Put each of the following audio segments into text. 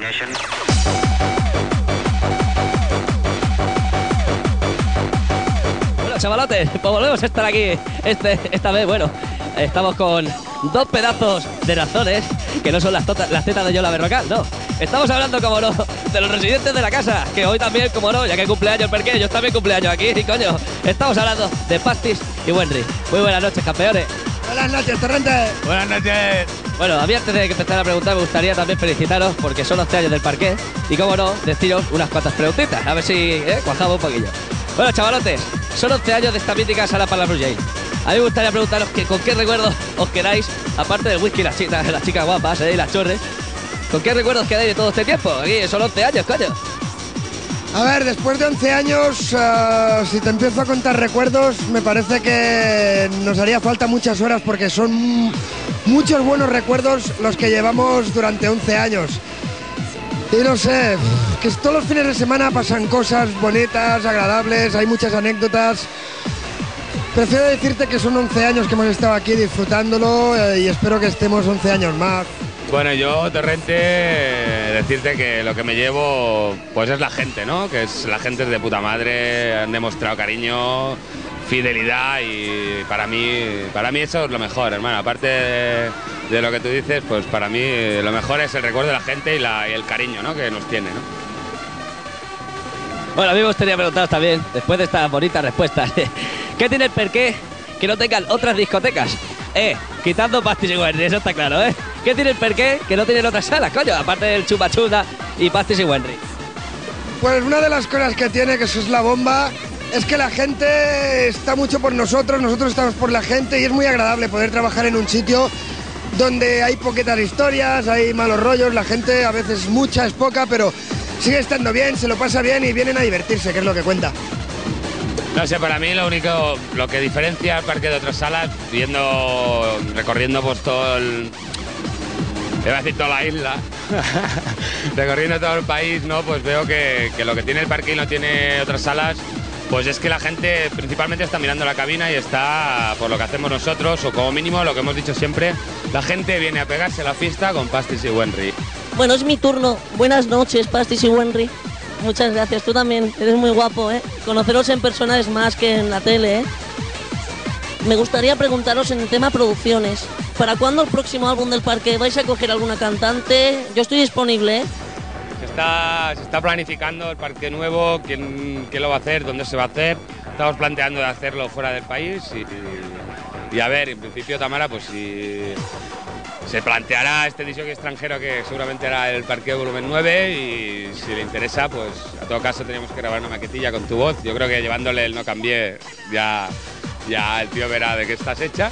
Ignition. Bueno, chavalotes, pues volvemos a estar aquí esta vez. Bueno, estamos con dos pedazos de razones que no son las tetas de Yola Berrocal, no. Estamos hablando, como no, de los residentes de la casa, que hoy también, como no, ya que cumpleaños el Perqué, ellos también cumpleaños aquí, y coño, estamos hablando de Pastis y Wenry. Muy buenas noches, campeones. Buenas noches, Torrente. Buenas noches. Bueno, a mí antes de empezar a preguntar me gustaría también felicitaros porque son 11 años del Parqué y, como no, deciros unas cuantas preguntitas, a ver si cuajamos un poquillo. Bueno, chavalotes, son 11 años de esta mítica sala para la Blue Jay. A mí me gustaría preguntaros con qué recuerdos os quedáis, aparte del whisky y las chicas guapas, y las chorres, ¿con qué recuerdos quedáis de todo este tiempo? Aquí son 11 años, coño. A ver, después de 11 años, si te empiezo a contar recuerdos, me parece que nos haría falta muchas horas porque son muchos buenos recuerdos los que llevamos durante 11 años. Y no sé, que todos los fines de semana pasan cosas bonitas, agradables, hay muchas anécdotas. Prefiero decirte que son 11 años que hemos estado aquí disfrutándolo y espero que estemos 11 años más. Bueno, yo, Torrente, decirte que lo que me llevo pues es la gente, ¿no? Que es la gente de puta madre, han demostrado cariño, fidelidad y para mí eso es lo mejor, hermano. Aparte de lo que tú dices, pues para mí lo mejor es el recuerdo de la gente y el cariño, ¿no? Que nos tiene, ¿no? Bueno, a mí me gustaría preguntaros también, después de estas bonitas respuestas, ¿qué tiene el Perqué que no tengan otras discotecas? Quitando Pastis y Wenry, eso está claro, ¿eh? ¿Qué tiene el Perqué que no tienen otras salas, coño? Aparte del Chupa Chuda y Pastis y Wenry. Pues una de las cosas que tiene, que eso es la bomba, es que la gente está mucho por nosotros estamos por la gente y es muy agradable poder trabajar en un sitio donde hay poquitas historias, hay malos rollos, la gente a veces mucha, es poca, pero sigue estando bien, se lo pasa bien y vienen a divertirse, que es lo que cuenta. No sé, para mí lo que diferencia el parque de otras salas, recorriendo pues todo iba a decir toda la isla, recorriendo todo el país, ¿no? Pues veo que lo que tiene el parque y no tiene otras salas, pues es que la gente principalmente está mirando la cabina y está por lo que hacemos nosotros, o como mínimo lo que hemos dicho siempre, la gente viene a pegarse a la fiesta con Pastis y Wenry. Bueno, es mi turno. Buenas noches, Pastis y Wenry. Muchas gracias, tú también, eres muy guapo, ¿eh? Conoceros en persona es más que en la tele, ¿eh? Me gustaría preguntaros en el tema producciones. ¿Para cuándo el próximo álbum del Parque? ¿Vais a coger alguna cantante? Yo estoy disponible, ¿eh? Se está planificando el parque nuevo, quién lo va a hacer, dónde se va a hacer. Estamos planteando de hacerlo fuera del país y a ver, en principio Tamara, pues si se planteará este disco extranjero que seguramente hará el Parque Volumen 9 y si le interesa, pues a todo caso teníamos que grabar una maquetilla con tu voz. Yo creo que llevándole el No Cambié ya el tío verá de qué estás hecha.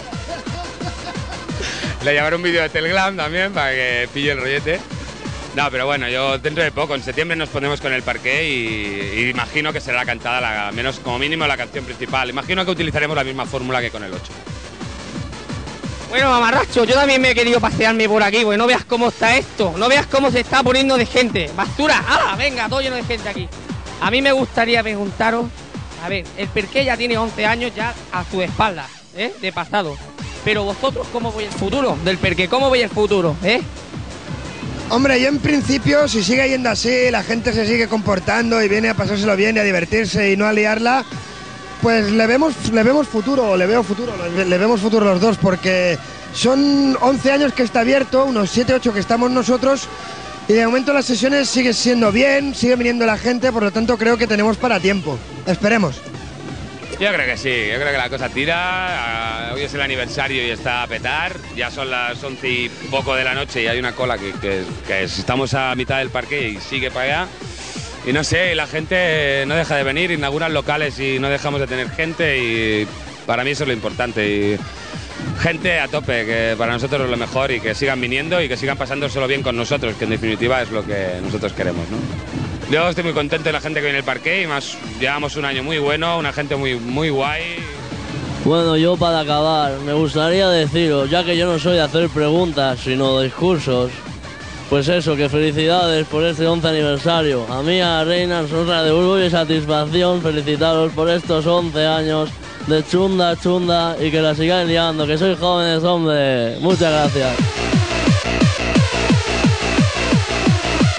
Le llevaré un vídeo de Telegram también para que pille el rollete. No, pero bueno, yo dentro de poco, en septiembre nos ponemos con el Parqué y imagino que será cantada, menos como mínimo, la canción principal. Imagino que utilizaremos la misma fórmula que con el 8. Bueno, mamarracho, yo también me he querido pasearme por aquí, porque no veas cómo está esto, no veas cómo se está poniendo de gente. ¡Bastura! ¡Hala! Venga, todo lleno de gente aquí. A mí me gustaría preguntaros, a ver, el Perqué ya tiene 11 años ya a su espalda, de pasado. Pero vosotros, ¿cómo veis el futuro del Perqué? ¿Cómo veis el futuro, Hombre, yo en principio, si sigue yendo así, la gente se sigue comportando y viene a pasárselo bien y a divertirse y no a liarla, pues le vemos futuro, le vemos futuro los dos, porque son 11 años que está abierto, unos 7, 8 que estamos nosotros, y de momento las sesiones siguen siendo bien, sigue viniendo la gente, por lo tanto creo que tenemos para tiempo. Esperemos. Yo creo que sí, yo creo que la cosa tira. Hoy es el aniversario y está a petar. Ya son las 11 y poco de la noche y hay una cola que estamos a mitad del parque y sigue para allá. Y no sé, la gente no deja de venir, inauguran locales y no dejamos de tener gente y para mí eso es lo importante. Y gente a tope, que para nosotros es lo mejor y que sigan viniendo y que sigan pasándoselo bien con nosotros, que en definitiva es lo que nosotros queremos, ¿no? Yo estoy muy contento de la gente que viene al parque y más llevamos un año muy bueno, una gente muy, muy guay. Bueno, yo para acabar, me gustaría deciros, ya que yo no soy de hacer preguntas, sino discursos, pues eso, que felicidades por este 11 aniversario. A mí, a Reina, nos de orgullo y satisfacción felicitaros por estos 11 años de chunda y que la sigáis liando, que sois jóvenes, hombre. Muchas gracias.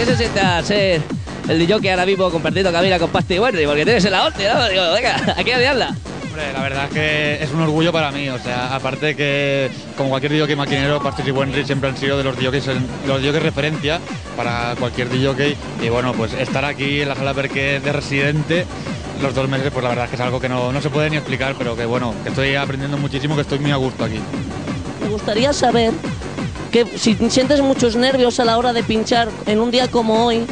se siente a ser el DJ que ahora mismo compartiendo cabina con Pasti y Wenry? Porque tienes en la hostia, ¿no? Digo, venga, aquí a liarla. Hombre, la verdad es que es un orgullo para mí, o sea, aparte que como cualquier DJ maquinero, Pastis y Wenry siempre han sido de los DJs referencia para cualquier DJ, y bueno, pues estar aquí en la sala Perqué de residente los 2 meses, pues la verdad es que es algo que no se puede ni explicar, pero que bueno, que estoy aprendiendo muchísimo, que estoy muy a gusto aquí. Me gustaría saber que si sientes muchos nervios a la hora de pinchar en un día como hoy,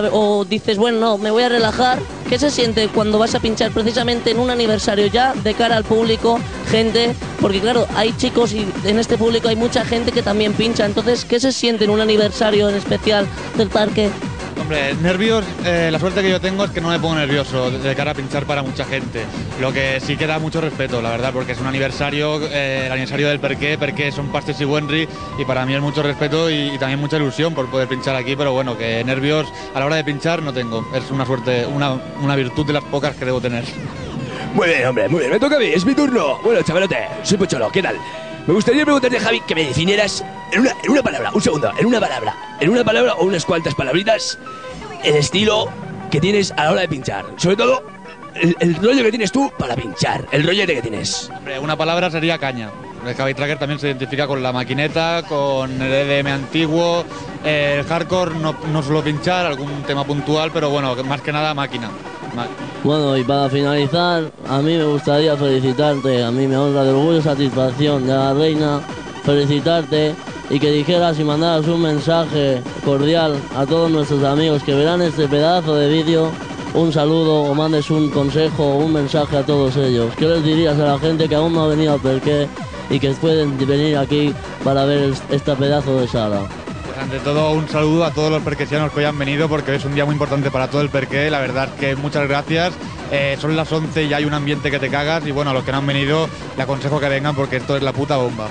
o dices, bueno, no, me voy a relajar, ¿qué se siente cuando vas a pinchar precisamente en un aniversario ya de cara al público, gente? Porque claro, hay chicos y en este público hay mucha gente que también pincha, entonces, ¿qué se siente en un aniversario en especial del parque? Hombre, nervios, la suerte que yo tengo es que no me pongo nervioso de cara a pinchar para mucha gente. Lo que sí que da mucho respeto, la verdad, porque es un aniversario, el aniversario del Perqué son Pastis y Wenry, y para mí es mucho respeto y también mucha ilusión por poder pinchar aquí, pero bueno, que nervios a la hora de pinchar no tengo. Es una suerte, una virtud de las pocas que debo tener. Muy bien, hombre, muy bien. Me toca a mí, es mi turno. Bueno, chavalote, soy Pocholo, ¿qué tal? Me gustaría preguntarte, Javi, que me definieras en una palabra, un segundo, en una palabra o unas cuantas palabritas, el estilo que tienes a la hora de pinchar. Sobre todo, el rollo que tienes tú para pinchar, el rollete que tienes. Hombre, una palabra sería caña. El Javi Tracker también se identifica con la maquineta, con el EDM antiguo, el hardcore no suelo pinchar, algún tema puntual, pero bueno, más que nada máquina. Bueno, y para finalizar, a mí me gustaría felicitarte, a mí me honra de orgullo y satisfacción de la reina, felicitarte y que dijeras y mandaras un mensaje cordial a todos nuestros amigos que verán este pedazo de vídeo, un saludo o mandes un consejo o un mensaje a todos ellos. ¿Qué les dirías a la gente que aún no ha venido al Perqué y que pueden venir aquí para ver este pedazo de sala? Ante todo, un saludo a todos los perquesianos que hoy han venido, porque hoy es un día muy importante para todo el Perqué. La verdad es que muchas gracias. Son las 11 y ya hay un ambiente que te cagas. Y bueno, a los que no han venido, le aconsejo que vengan porque esto es la puta bomba.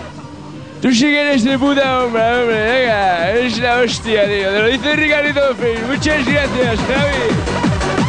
Tú sí que eres de puta bomba, hombre, venga, eres la hostia, tío. Te lo dice Ricardito Finn. Muchas gracias, Javi.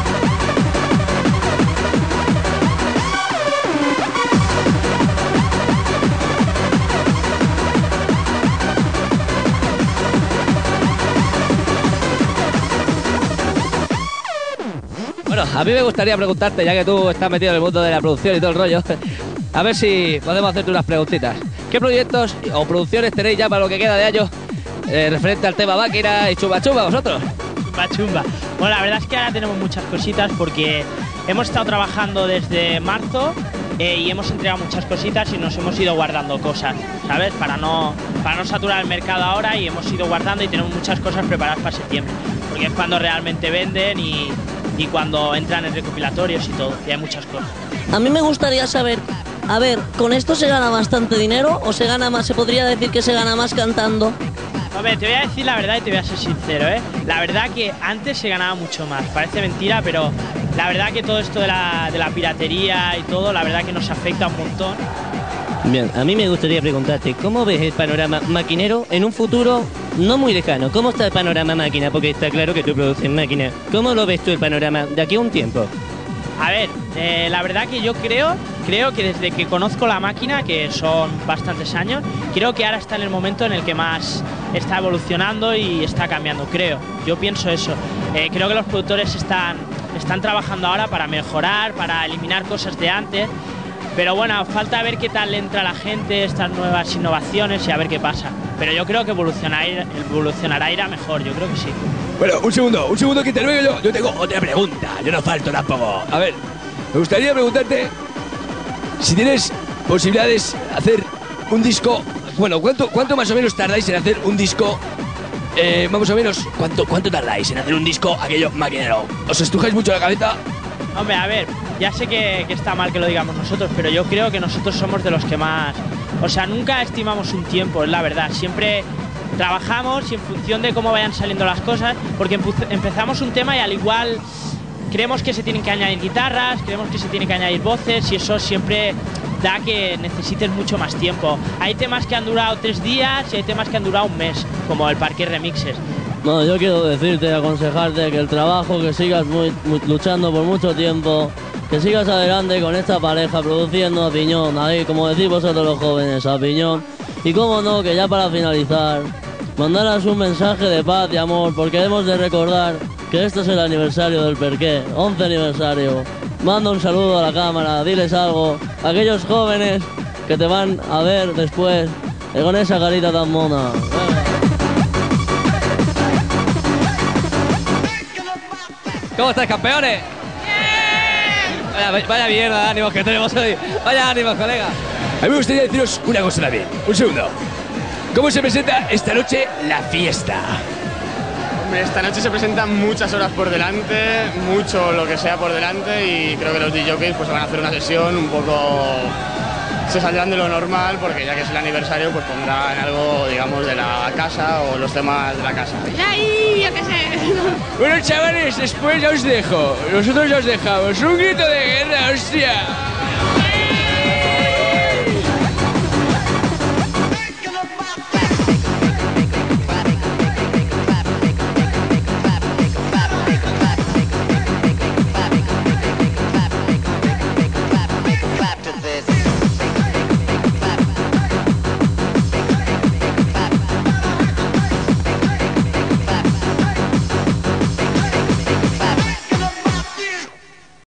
Bueno, a mí me gustaría preguntarte, ya que tú estás metido en el mundo de la producción y todo el rollo, a ver si podemos hacerte unas preguntitas. ¿Qué proyectos o producciones tenéis ya para lo que queda de año referente al tema máquina y chumba chumba vosotros? Chumba. Bueno, la verdad es que ahora tenemos muchas cositas porque hemos estado trabajando desde marzo y hemos entregado muchas cositas y nos hemos ido guardando cosas, ¿sabes? Para no saturar el mercado ahora, y hemos ido guardando y tenemos muchas cosas preparadas para septiembre, porque es cuando realmente venden y cuando entran en recopilatorios y todo, y hay muchas cosas. A mí me gustaría saber, a ver, ¿con esto se gana bastante dinero o se gana más? ¿Se podría decir que se gana más cantando? Hombre, te voy a decir la verdad y te voy a ser sincero, ¿eh? La verdad que antes se ganaba mucho más, parece mentira, pero la verdad que todo esto de la piratería y todo, la verdad que nos afecta un montón. Bien, a mí me gustaría preguntarte, ¿cómo ves el panorama maquinero en un futuro no muy lejano? ¿Cómo está el panorama máquina? Porque está claro que tú produces máquina. ¿Cómo lo ves tú el panorama de aquí a un tiempo? A ver, la verdad que yo creo que desde que conozco la máquina, que son bastantes años, creo que ahora está en el momento en el que más está evolucionando y está cambiando, creo. Yo pienso eso. Creo que los productores están trabajando ahora para mejorar, para eliminar cosas de antes. Pero bueno, falta ver qué tal entra la gente, estas nuevas innovaciones y a ver qué pasa. Pero yo creo que evolucionará, irá mejor, yo creo que sí. Bueno, un segundo que intervengo yo. Yo tengo otra pregunta, yo no falto tampoco. A ver, me gustaría preguntarte si tienes posibilidades de hacer un disco. Bueno, ¿cuánto más o menos tardáis en hacer un disco? Vamos o menos, ¿cuánto tardáis en hacer un disco aquello maquinero? ¿Os estrujáis mucho la cabeza? Hombre, a ver, ya sé que está mal que lo digamos nosotros, pero yo creo que nosotros somos de los que más... O sea, nunca estimamos un tiempo, es la verdad. Siempre trabajamos y en función de cómo vayan saliendo las cosas, porque empezamos un tema y al igual creemos que se tienen que añadir guitarras, creemos que se tienen que añadir voces, y eso siempre da que necesites mucho más tiempo. Hay temas que han durado 3 días y hay temas que han durado un mes, como el Parqué Remixes. No, yo quiero decirte, aconsejarte que el trabajo, que sigas luchando por mucho tiempo, que sigas adelante con esta pareja produciendo a piñón, ahí como decís vosotros los jóvenes, a piñón. Y cómo no, que ya para finalizar, mandaras un mensaje de paz y amor, porque hemos de recordar que este es el aniversario del Perqué, 11 aniversario. Manda un saludo a la cámara, diles algo a aquellos jóvenes que te van a ver después con esa carita tan mona. ¿Cómo estáis, campeones? Vaya mierda de ánimos que tenemos hoy. Vaya ánimos, colega. A mí me gustaría deciros una cosa también. Un segundo. ¿Cómo se presenta esta noche la fiesta? Hombre, esta noche se presentan muchas horas por delante, mucho lo que sea por delante, y creo que los DJs pues van a hacer una sesión un poco... Se saldrán de lo normal, porque ya que es el aniversario pues pondrán algo, digamos, de la casa o los temas de la casa. ¡Ay, yo qué sé! Bueno, chavales, después ya os dejo. Nosotros ya os dejamos. Un grito de guerra, hostia.